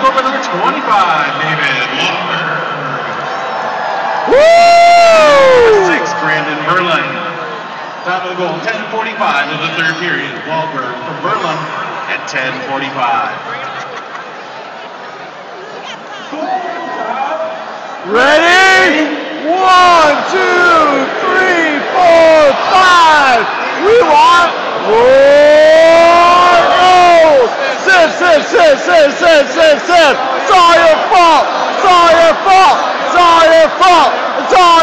score by number 25, David Wahlberg. Woo! 6, Brandon Berlin. Time of the goal, 10:45 of the third period. Wahlberg from Berlin at 10:45. Ready? 1, 2, 3, 4, 5. We want more goals. Sip, sip, sip, sip, sip, sip, sip. It's all your fault. It's all your fault. It's all your fault. It's all